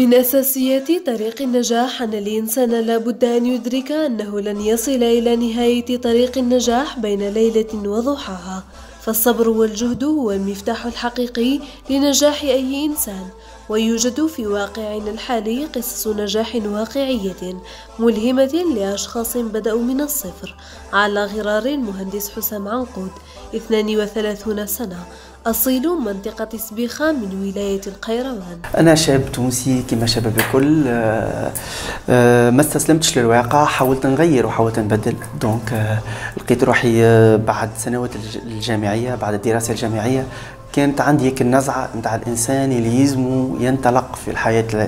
من أساسيات طريق النجاح أن الإنسان لا بد أن يدرك أنه لن يصل إلى نهاية طريق النجاح بين ليلة وضحاها، فالصبر والجهد هو المفتاح الحقيقي لنجاح أي إنسان. ويوجد في واقعنا الحالي قصص نجاح واقعية ملهمة لأشخاص بدأوا من الصفر، على غرار المهندس حسام عنقود 32 سنة، أصيل منطقة سبيخة من ولاية القيروان. أنا شاب تونسي كما شباب الكل، ما استسلمتش للواقع، حاولت نغير وحاولت نبدل. دونك لقيت روحي بعد سنوات الجامعية، بعد الدراسة الجامعية كانت عندي هيك النزعة نتاع الإنسان اللي يلزمو ينطلق في الحياة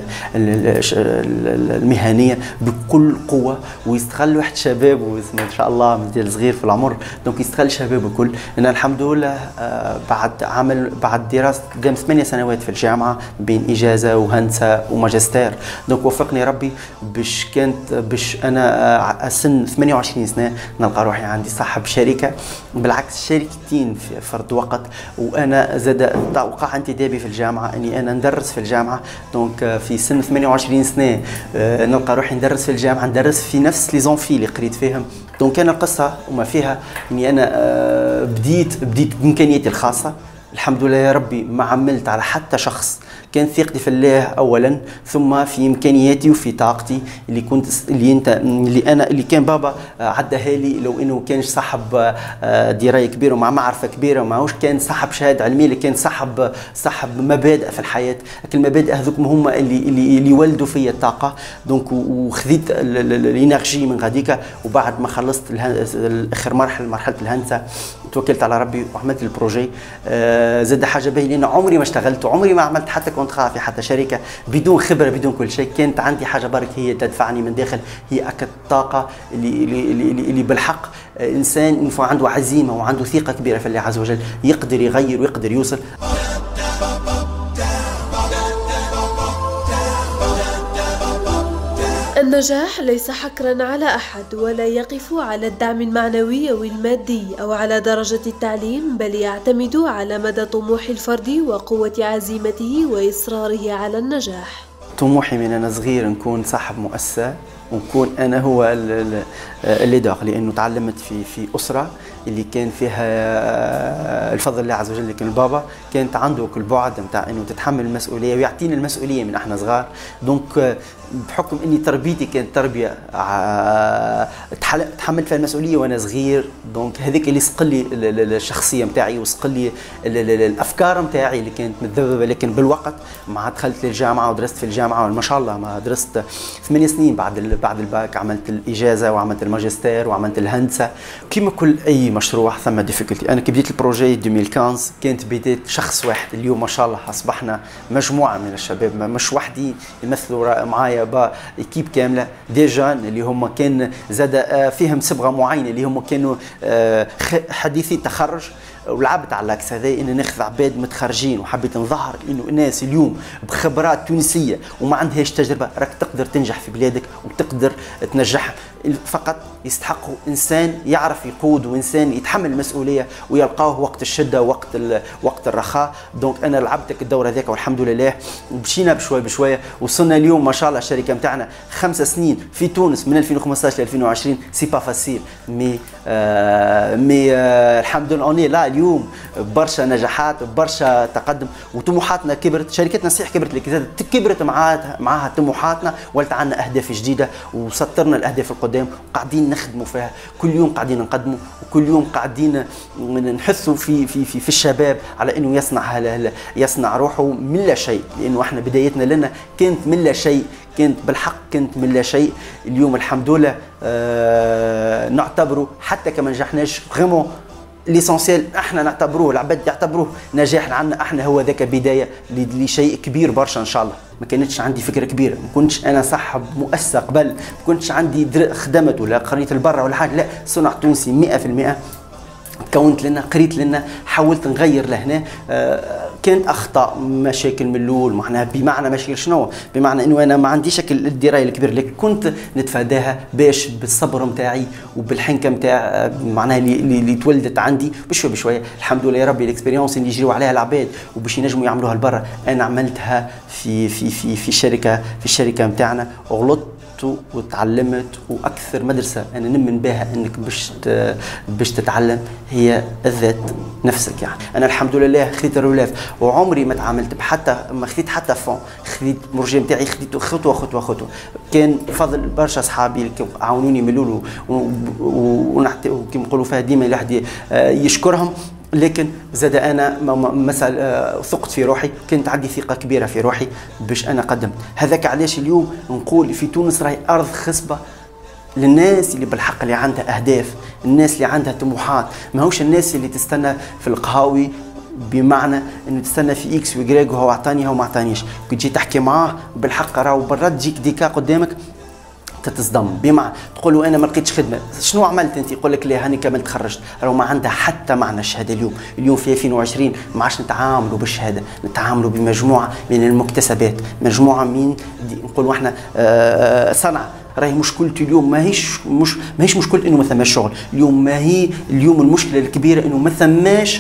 المهنية بكل قوة، ويستغل واحد شباب واسمه إن شاء الله مازال صغير في العمر، دونك يستغل شبابه الكل. أنا الحمد لله بعد دراسة قدام 8 سنوات في الجامعة بين إجازة وهندسة وماجستير، دونك وفقني ربي باش أنا سن 28 سنة نلقى روحي عندي صاحب شركة، بالعكس شركتين في فرد وقت. وأنا زاد وقع انتدابي في الجامعه اني انا ندرس في الجامعه، دونك في سن 28 سنه نلقى روحي ندرس في الجامعه، ندرس في نفس لي زونفي اللي قريت فيهم. دونك كان القصه وما فيها اني انا بديت بامكانياتي الخاصه، الحمد لله يا ربي ما عملت على حتى شخص، كان ثقتي في الله اولا، ثم في امكانياتي وفي طاقتي اللي كان بابا عدها لي. لو انه كانش صاحب درايه كبيره ومع معرفه كبيره وماهوش كان صاحب شهاده علميه، اللي كان صاحب مبادئ في الحياه. المبادئ هذوك هما اللي ولدوا فيا الطاقه. دونك وخذيت الانرجي من غاديكا، وبعد ما خلصت اخر مرحله الهندسه توكلت على ربي وعملت البروجي. زاد حاجه باهيه لان عمري ما اشتغلت وعمري ما عملت حتى كونترا في حتى شركه بدون خبره بدون كل شيء. كانت عندي حاجه برك هي تدفعني من داخل، هي اكد الطاقه اللي بالحق انسان عنده عزيمه وعنده ثقه كبيره في الله عز وجل يقدر يغير ويقدر يوصل. النجاح ليس حكرا على أحد، ولا يقف على الدعم المعنوي أو المادي أو على درجة التعليم، بل يعتمد على مدى طموح الفرد وقوة عزيمته وإصراره على النجاح. طموحي من أنا صغير نكون صاحب مؤسسة، ونكون أنا هو الليدر، لأنه تعلمت في أسرة اللي كان فيها الفضل الله عز وجل. لكن البابا كانت عنده كل بعد نتاع انه تتحمل المسؤوليه ويعطيني المسؤوليه من احنا صغار. دونك بحكم اني تربيتي كانت تربيه تحملت فيها المسؤوليه وانا صغير، دونك هذيك اللي سقل لي الشخصيه نتاعي وسقل لي الافكار نتاعي اللي كانت متذبذبه. لكن بالوقت مع دخلت للجامعه ودرست في الجامعه، ما شاء الله ما درست 8 سنين بعد الباك، عملت الاجازه وعملت الماجستير وعملت الهندسه. كما كل اي مشروع ثم ديفيكولتي. انا كي بديت البروجي 2015 كانت بدايه شخص واحد، اليوم ما شاء الله اصبحنا مجموعه من الشباب، مش وحدي يمثلوا معايا ايكيب كامله دي جان اللي هم كان زاد فيهم صبغه معينه، اللي هم كانوا حديثي تخرج. ولعبت على العكس هذا، ان ناخذ عباد متخرجين، وحبيت نظهر انه الناس اليوم بخبرات تونسيه وما عندهاش تجربه راك تقدر تنجح في بلادك وتقدر تنجحها. فقط يستحقوا انسان يعرف يقود وانسان يتحمل المسؤوليه ويلقاه وقت الشده وقت الرخاء. دونك انا لعبت الدور هذاك والحمد لله، ومشينا بشوي بشويه وصلنا اليوم ما شاء الله. الشركه نتاعنا 5 سنين في تونس من 2015 ل 2020 سي با فاسيل، مي الحمد لله اوني لا اليوم برشا نجاحات برشا تقدم وطموحاتنا كبرت. شركتنا صحيح كبرت لكن كبرت معاها طموحاتنا، ولت عندنا اهداف جديده وسطرنا الاهداف القدام وقاعدين نخدموا فيها. كل يوم قاعدين نقدموا وكل يوم قاعدين نحثوا في الشباب على انه يصنع روحه من لا شيء، لانه احنا بدايتنا لنا كانت من لا شيء، كانت بالحق كانت من لا شيء. اليوم الحمد لله نعتبره حتى كما نجحناش فريمون ليسونسيال، احنا نعتبروه العباد يعتبروه نجاح عنا احنا، هو ذاك بدايه لشيء كبير برشا ان شاء الله. ما كانتش عندي فكره كبيره، ما كنتش انا صاحب مؤسسه قبل، ما كنتش عندي خدمت ولا قريت البرة ولا حاجه، لا صنع تونسي 100%. كونت لنا قريت لنا حاولت نغير لهنا. كانت اخطاء مشاكل من الاول، معناها بمعنى مشاكل شنو؟ بمعنى انه انا ما عنديش الدرايه الكبيره اللي كنت نتفاداها باش بالصبر نتاعي وبالحنكه نتاع معناها اللي تولدت عندي بشويه بشويه. الحمد لله يا ربي الاكسبيريونس اللي يجريوا عليها العباد وباش ينجموا يعملوها لبرا انا عملتها في الشركه نتاعنا، غلطت وتعلمت. واكثر مدرسه انا نؤمن بها انك باش تتعلم هي الذات نفسك. يعني انا الحمد لله خذيت الرولاف وعمري ما تعاملت ما خذيت حتى فون، خذيت المرجع نتاعي خذيته خطوه. كان بفضل برشا اصحابي اللي عاونوني من الاول وكيما نقولوا فيها ديما الواحد يشكرهم. لكن زاد انا مثلا ثقت في روحي، كانت عندي ثقه كبيره في روحي باش انا قدمت. هذاك علاش اليوم نقول في تونس راهي ارض خصبه للناس اللي بالحق اللي عندها اهداف، الناس اللي عندها طموحات، ماهوش الناس اللي تستنى في القهاوي بمعنى انه تستنى في اكس ويجريك وهو اعطاني هو ما اعطانيش. كي تجي تحكي معاه بالحق راهو برا تجيك ديكا قدامك تتصدم، بمعنى تقول له انا ما لقيتش خدمه، شنو عملت انت؟ يقول لك لا هاني كملت تخرجت. راهو ما عندها حتى معنى الشهاده. اليوم في 2020 ما عادش نتعاملوا بالشهاده، نتعاملوا بمجموعه من المكتسبات، مجموعه من نقولوا احنا صنعه. راهي مشكلتي اليوم ماهيش مشكله انه ما ثماش شغل، اليوم المشكله الكبيره انه ما ثماش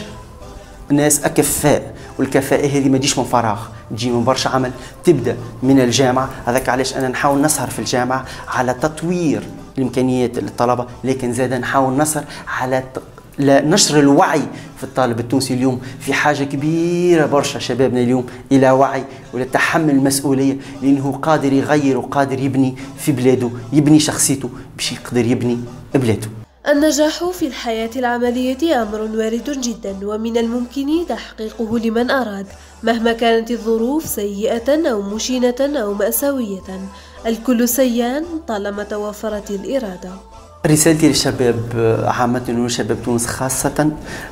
ناس اكفاء، والكفاءه هذه ما تجيش من فراغ، تجي من برشا عمل، تبدا من الجامعه. هذاك علاش انا نحاول نسهر في الجامعه على تطوير الامكانيات للطلبه، لكن زاد نحاول نسهر على نشر الوعي في الطالب التونسي. اليوم في حاجه كبيره برشا شبابنا اليوم الى وعي ولا تحمل المسؤوليه، لانه قادر يغير وقادر يبني في بلاده، يبني شخصيته باش يقدر يبني بلاده. النجاح في الحياة العملية أمر وارد جدا ومن الممكن تحقيقه لمن أراد، مهما كانت الظروف سيئة أو مشينة أو مأساوية. الكل سيان طالما توفرت الإرادة. رسالتي للشباب عامة وشباب تونس خاصة،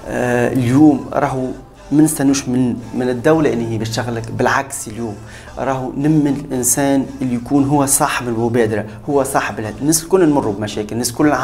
اليوم راهو ما نستنوش من الدولة ان هي باش تشغلك، بالعكس اليوم راهو نمن الانسان اللي يكون هو صاحب المبادرة، هو صاحب الهدف. الناس الكل نمروا بمشاكل، الناس الكل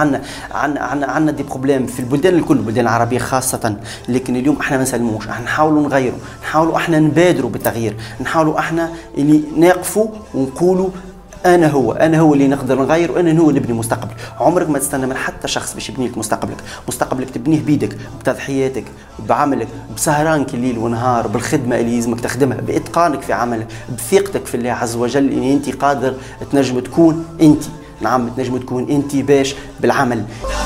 عندنا دي بروبليم في البلدان الكل، البلدان العربية خاصة. لكن اليوم احنا ما نسلموش، احنا نحاولوا نغيروا، نحاولوا احنا نبادروا بالتغيير، نحاولوا احنا اللي نقفوا ونقولوا انا هو اللي نقدر نغير، وانا هو اللي نبني مستقبل. عمرك ما تستنى من حتى شخص باش يبني لك مستقبلك تبنيه بيدك، بتضحياتك، بعملك، بسهرانك الليل ونهار، بالخدمه اللي لازمك تخدمها، باتقانك في عملك، بثقتك في الله عز وجل ان انت قادر تنجم تكون انت. نعم تنجم تكون انت باش بالعمل